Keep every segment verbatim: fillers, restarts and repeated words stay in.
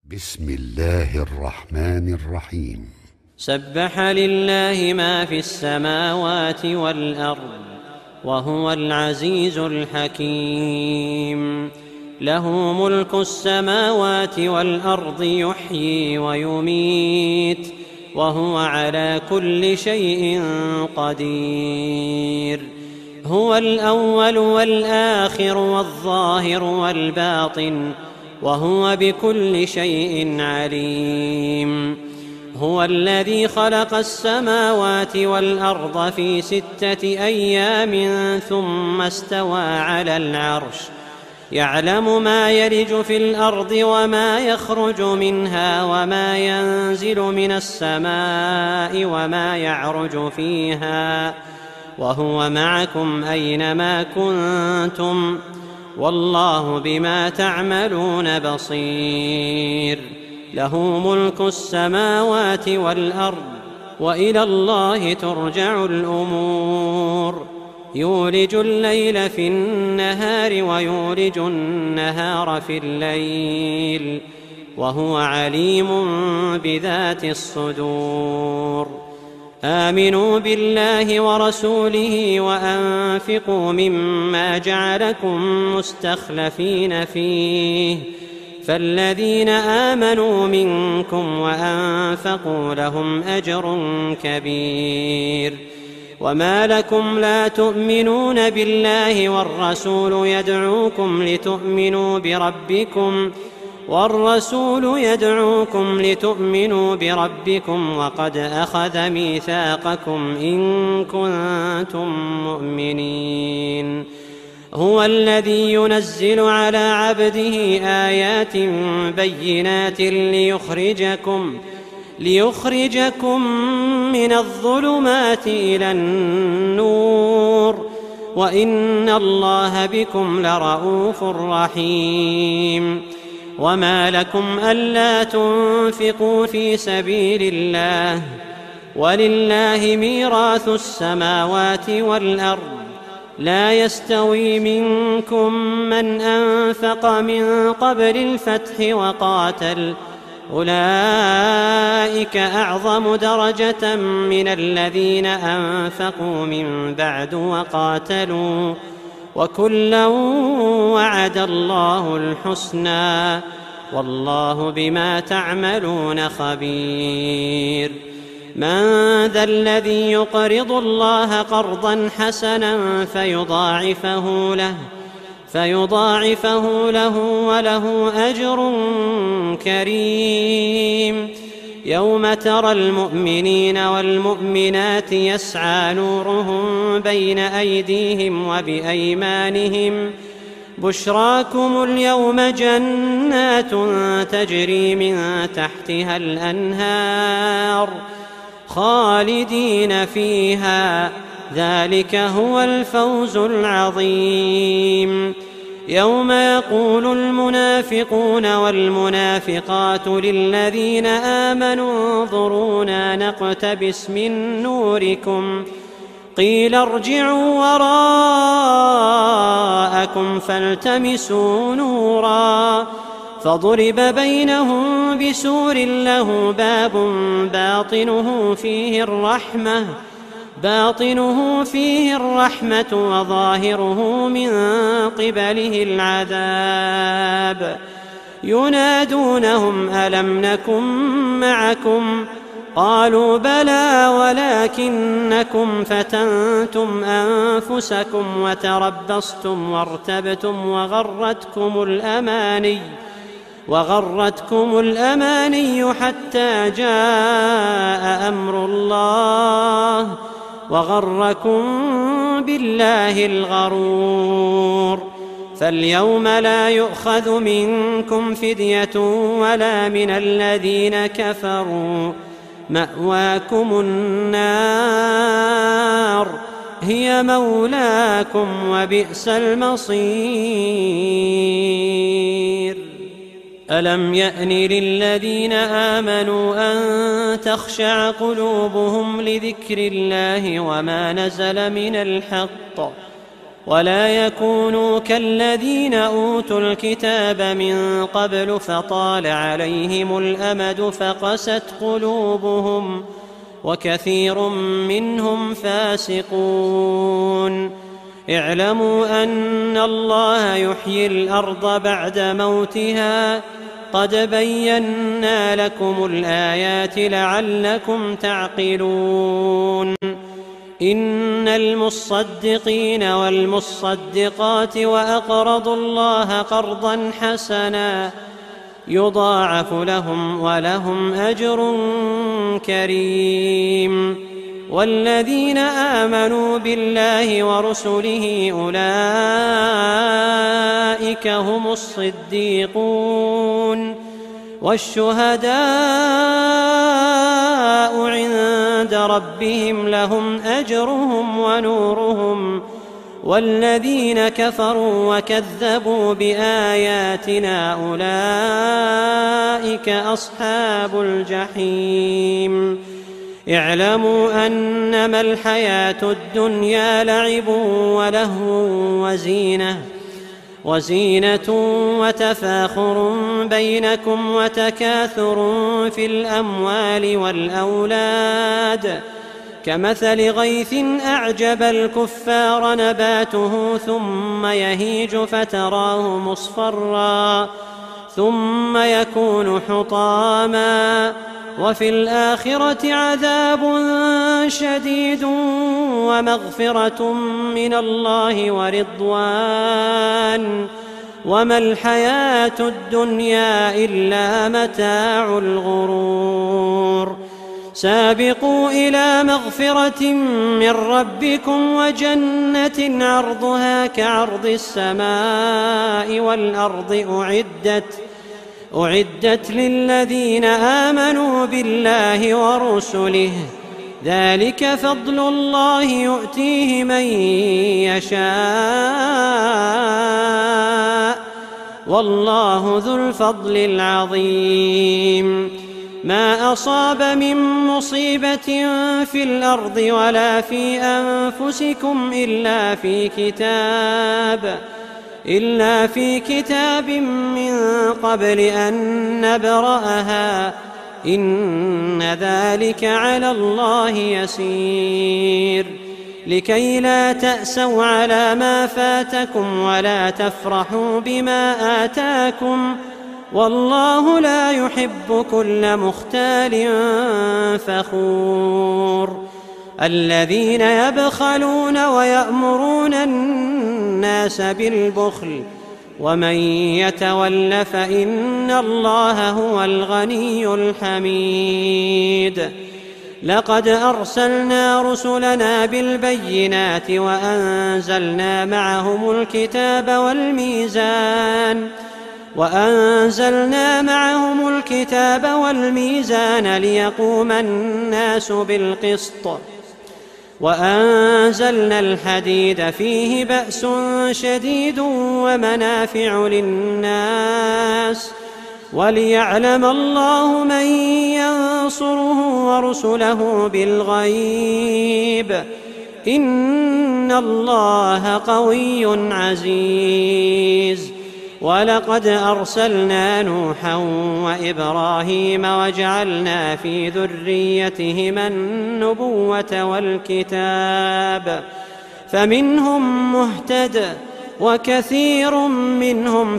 بسم الله الرحمن الرحيم. سبح لله ما في السماوات والأرض وهو العزيز الحكيم. له ملك السماوات والأرض يحيي ويميت وهو على كل شيء قدير. هو الأول والآخر والظاهر والباطن وهو بكل شيء عليم. هو الذي خلق السماوات والأرض في ستة أيام ثم استوى على العرش يعلم ما يلج في الأرض وما يخرج منها وما ينزل من السماء وما يعرج فيها وهو معكم أينما كنتم والله بما تعملون بصير. له ملك السماوات والأرض وإلى الله ترجع الأمور. يولج الليل في النهار ويولج النهار في الليل وهو عليم بذات الصدور. آمنوا بالله ورسوله وأنفقوا مما جعلكم مستخلفين فيه فالذين آمنوا منكم وأنفقوا لهم أجر كبير. وما لكم لا تؤمنون بالله والرسول يدعوكم لتؤمنوا بربكم والرسول يدعوكم لتؤمنوا بربكم وقد أخذ ميثاقكم إن كنتم مؤمنين. هو الذي ينزل على عبده آيات بينات ليخرجكم ليخرجكم من الظلمات إلى النور وإن الله بكم لرءوف رحيم. وما لكم ألا تنفقوا في سبيل الله ولله ميراث السماوات والأرض لا يستوي منكم من أنفق من قبل الفتح وقاتل أولئك أعظم درجة من الذين أنفقوا من بعد وقاتلوا وكلا وعد الله الحسنى والله بما تعملون خبير. من ذا الذي يقرض الله قرضا حسنا فيضاعفه له فيضاعفه له وله أجر كريم. يوم ترى المؤمنين والمؤمنات يسعى نورهم بين أيديهم وبأيمانهم بشراكم اليوم جنات تجري من تحتها الأنهار خالدين فيها ذلك هو الفوز العظيم. يوم يقول المنافقون والمنافقات للذين آمنوا انظرونا نقتبس من نوركم قيل ارجعوا وراءكم فالتمسوا نورا فضرب بينهم بسور له باب باطنه فيه الرحمة باطنه فيه الرحمة وظاهره من قبله العذاب. ينادونهم ألم نكن معكم قالوا بلى ولكنكم فتنتم أنفسكم وتربصتم وارتبتم وغرتكم الأماني وغرتكم الأماني حتى جاء أمر الله وغركم بالله الغرور. فاليوم لا يؤخذ منكم فدية ولا من الذين كفروا مأواكم النار هي مولاكم وبئس المصير. ألم يأن للذين آمنوا أن تخشع قلوبهم لذكر الله وما نزل من الحق ولا يكونوا كالذين أوتوا الكتاب من قبل فطال عليهم الأمد فقست قلوبهم وكثير منهم فاسقون. اعلموا أن الله يحيي الأرض بعد موتها قد بينا لكم الآيات لعلكم تعقلون. إن المصدقين والمصدقات وأقرضوا الله قرضا حسنا يضاعف لهم ولهم أجر كريم. والذين آمنوا بالله ورسله أولئك هم الصديقون والشهداء عند ربهم لهم أجرهم ونورهم. والذين كفروا وكذبوا بآياتنا أولئك أصحاب الجحيم. اعلموا أنما الحياة الدنيا لعب ولهو وزينة وزينة وتفاخر بينكم وتكاثر في الأموال والأولاد كمثل غيث أعجب الكفار نباته ثم يهيج فتراه مصفرا ثم يكون حطاما وفي الآخرة عذاب شديد ومغفرة من الله ورضوان وما الحياة الدنيا إلا متاع الغرور. سابقوا إلى مغفرة من ربكم وجنة عرضها كعرض السماء والأرض أعدت أعدت للذين آمنوا بالله ورسله ذلك فضل الله يؤتيه من يشاء والله ذو الفضل العظيم. ما أصاب من مصيبة في الأرض ولا في أنفسكم إلا في كتاب إلا في كتاب من قبل أن نبرأها إن ذلك على الله يسير. لكي لا تأسوا على ما فاتكم ولا تفرحوا بما آتاكم والله لا يحب كل مختال فخور. الذين يبخلون ويأمرون الناس بالبخل ومن يتول فإن الله هو الغني الحميد. لقد أرسلنا رسلنا بالبينات وأنزلنا معهم الكتاب والميزان وأنزلنا معهم الكتاب والميزان ليقوم الناس بالقسط وأنزلنا الحديد فيه بأس شديد ومنافع للناس وليعلم الله من ينصره ورسله بالغيب إن الله قوي عزيز. ولقد أرسلنا نوحا وإبراهيم وجعلنا في ذريتهما النبوة والكتاب فمنهم مهتد وكثير منهم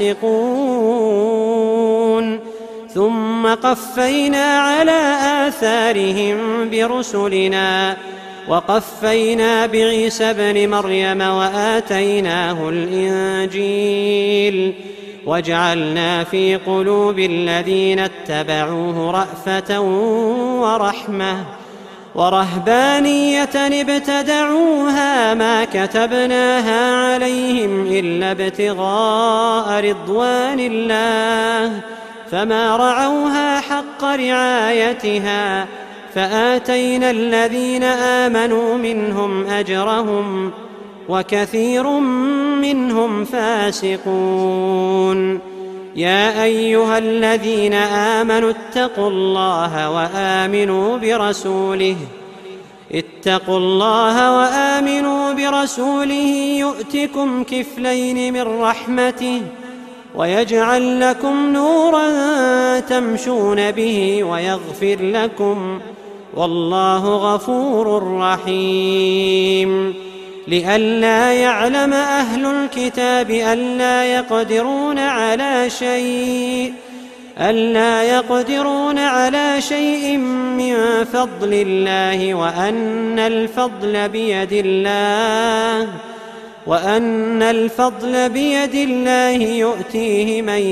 فاسقون. ثم قفينا على آثارهم برسلنا وقفينا بعيسى ابن مريم وآتيناه الإنجيل وجعلنا في قلوب الذين اتبعوه رأفة ورحمة ورهبانية ابتدعوها ما كتبناها عليهم إلا ابتغاء رضوان الله فما رعوها حق رعايتها فآتينا الذين آمنوا منهم أجرهم وكثير منهم فاسقون. يا أيها الذين آمنوا اتقوا الله وآمنوا برسوله اتقوا الله وآمنوا برسوله يؤتكم كفلين من رحمته ويجعل لكم نورا تمشون به ويغفر لكم والله غفور رحيم. لئلا يعلم أهل الكتاب ألا يقدرون على شيء ألا يقدرون على شيء من فضل الله وأن الفضل بيد الله وأن الفضل بيد الله يؤتيه من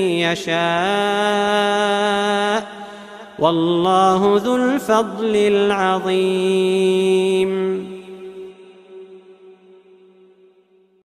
يشاء والله ذو الفضل العظيم.